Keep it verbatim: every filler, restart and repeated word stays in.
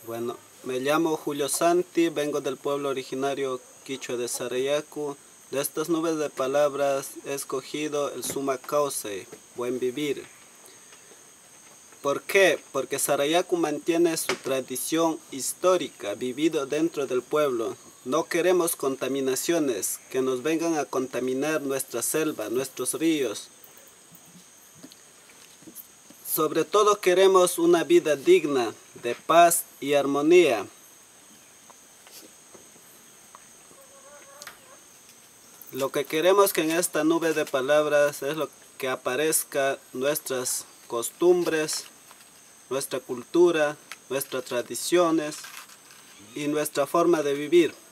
Bueno, me llamo Julio Santi, vengo del pueblo originario quichua de Sarayaku. De estas nubes de palabras he escogido el summa causa, buen vivir. ¿Por qué? Porque Sarayaku mantiene su tradición histórica, vivido dentro del pueblo. No queremos contaminaciones que nos vengan a contaminar nuestra selva, nuestros ríos. Sobre todo queremos una vida digna, de paz y armonía. Lo que queremos que en esta nube de palabras es lo que aparezca nuestras costumbres, nuestra cultura, nuestras tradiciones y nuestra forma de vivir.